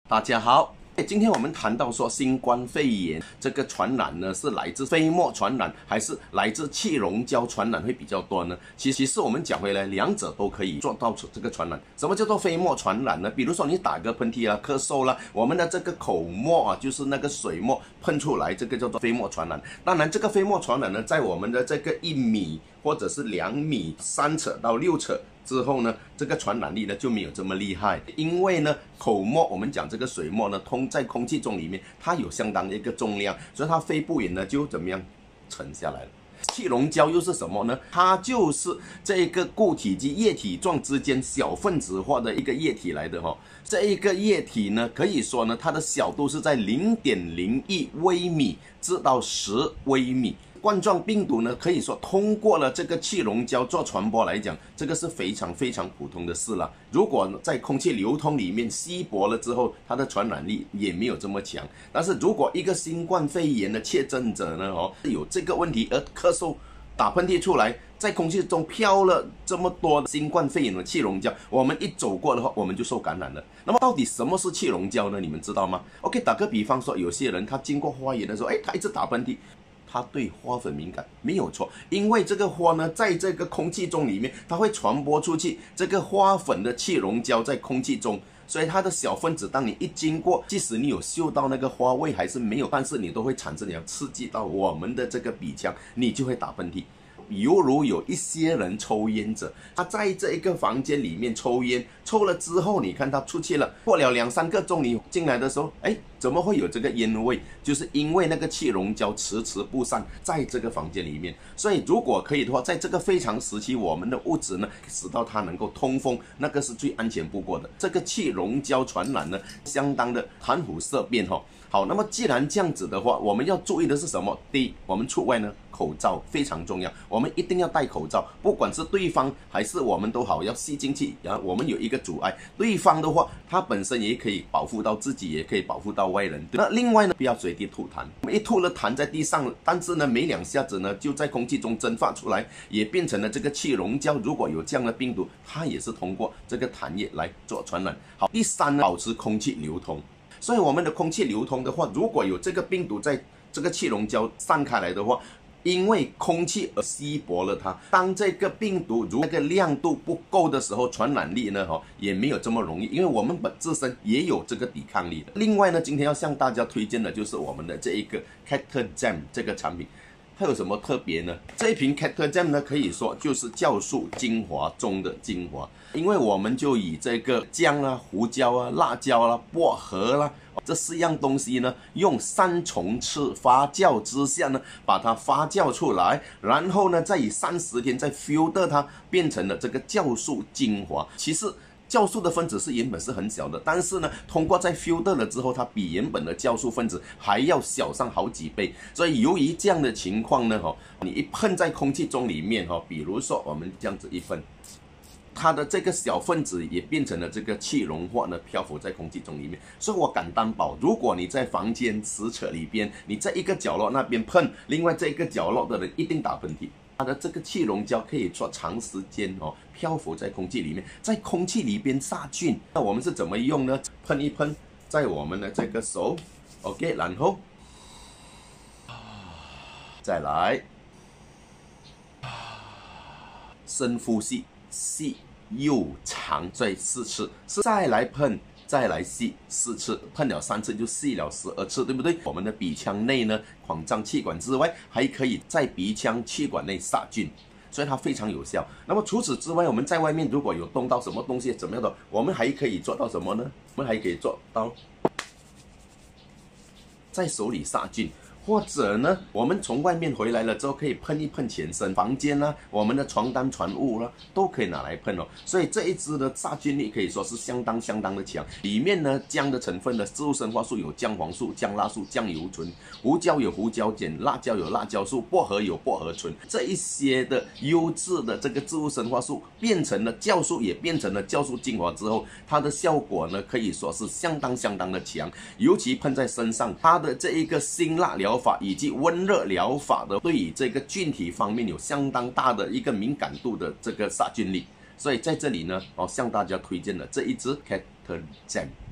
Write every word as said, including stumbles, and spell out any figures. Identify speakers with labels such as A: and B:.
A: 大家好，今天我们谈到说新冠肺炎这个传染呢，是来自飞沫传染还是来自气溶胶传染会比较多呢？其其实我们讲回来，两者都可以做到这个传染。什么叫做飞沫传染呢？比如说你打个喷嚏啊、咳嗽啦，我们的这个口沫啊，就是那个水沫喷出来，这个叫做飞沫传染。当然，这个飞沫传染呢，在我们的这个一米或者是两米三尺到六尺之后呢，这个传染力呢就没有这么厉害，因为呢口沫我们讲这个水沫呢通在空气中里面，它有相当的一个重量，所以它飞不远呢就怎么样沉下来了。气溶胶又是什么呢？它就是这个固体及液体状之间小分子化的一个液体来的哈、哦。这一个液体呢，可以说呢它的小度是在零点零一微米至到十微米。冠状病毒呢，可以说通过了这个气溶胶做传播来讲，这个是非常非常普通的事了。如果在空气流通里面稀薄了之后，它的传染力也没有这么强。但是如果一个新冠肺炎的确诊者呢，哦，有这个问题而咳嗽、打喷嚏出来，在空气中飘了这么多新冠肺炎的气溶胶，我们一走过的话，我们就受感染了。那么到底什么是气溶胶呢？你们知道吗 ？OK， 打个比方说，有些人他经过花园的时候，哎，他一直打喷嚏。它对花粉敏感没有错，因为这个花呢，在这个空气中里面，它会传播出去这个花粉的气溶胶在空气中，所以它的小分子，当你一经过，即使你有嗅到那个花味还是没有，但是你都会产生你要刺激到我们的这个鼻腔，你就会打喷嚏。犹如有一些人抽烟者，他在这一个房间里面抽烟，抽了之后，你看他出去了，过了两三个钟，你进来的时候，哎，怎么会有这个烟味？就是因为那个气溶胶迟迟不散，在这个房间里面。所以如果可以的话，在这个非常时期，我们的屋子呢，使到它能够通风，那个是最安全不过的。这个气溶胶传染呢，相当的谈虎色变哈、哦。好，那么既然这样子的话，我们要注意的是什么？第一，我们出外呢，口罩非常重要，我们一定要戴口罩，不管是对方还是我们都好，要吸进去。然后我们有一个阻碍，对方的话，它本身也可以保护到自己，也可以保护到外人。那另外呢，不要随地吐痰，我们一吐了痰在地上，但是呢，没两下子呢，就在空气中蒸发出来，也变成了这个气溶胶。如果有这样的病毒，它也是通过这个痰液来做传染。好，第三呢，保持空气流通。所以我们的空气流通的话，如果有这个病毒在这个气溶胶散开来的话，因为空气而稀薄了它，当这个病毒如那个亮度不够的时候，传染力呢哈也没有这么容易，因为我们本自身也有这个抵抗力的。另外呢，今天要向大家推荐的就是我们的这一个 Cactus Gem 这个产品。它有什么特别呢？这一瓶 Cactus Gem 呢，可以说就是酵素精华中的精华，因为我们就以这个姜啊、胡椒啊、辣椒啦、薄荷啦这四样东西呢，用三重次发酵之下呢，把它发酵出来，然后呢，再以三十天再 filter 它，变成了这个酵素精华。其实酵素的分子是原本是很小的，但是呢，通过在 filter 了之后，它比原本的酵素分子还要小上好几倍。所以由于这样的情况呢，哈，你一喷在空气中里面，哈，比如说我们这样子一喷，它的这个小分子也变成了这个气溶化呢，漂浮在空气中里面。所以我敢担保，如果你在房间十尺里边，你在一个角落那边喷，另外这一个角落的人一定打喷嚏。它的这个气溶胶可以做长时间哦漂浮在空气里面，在空气里边杀菌。那我们是怎么用呢？喷一喷在我们的这个手 ，OK， 然后再来深呼吸，吸又长，所以四次，再来喷。再来吸四次，喷了三次就吸了十二次，对不对？我们的鼻腔内呢，扩张气管之外，还可以在鼻腔气管内杀菌，所以它非常有效。那么除此之外，我们在外面如果有动到什么东西怎么样的，我们还可以做到什么呢？我们还可以做到在手里杀菌。或者呢，我们从外面回来了之后，可以喷一喷全身、房间啦、啊，我们的床单、床物啦、啊，都可以拿来喷哦。所以这一支的杀菌力可以说是相当相当的强。里面呢，姜的成分的植物生化素有姜黄素、姜辣素、酱油醇，胡椒有胡椒碱，辣椒有辣椒素，薄荷有薄荷醇，这一些的优质的这个植物生化素变成了酵素，也变成了酵素精华之后，它的效果呢可以说是相当相当的强。尤其喷在身上，它的这一个辛辣疗法以及温热疗法的，对于这个菌体方面有相当大的一个敏感度的这个杀菌力。所以在这里呢，哦，向大家推荐了这一支 Cactus Gem。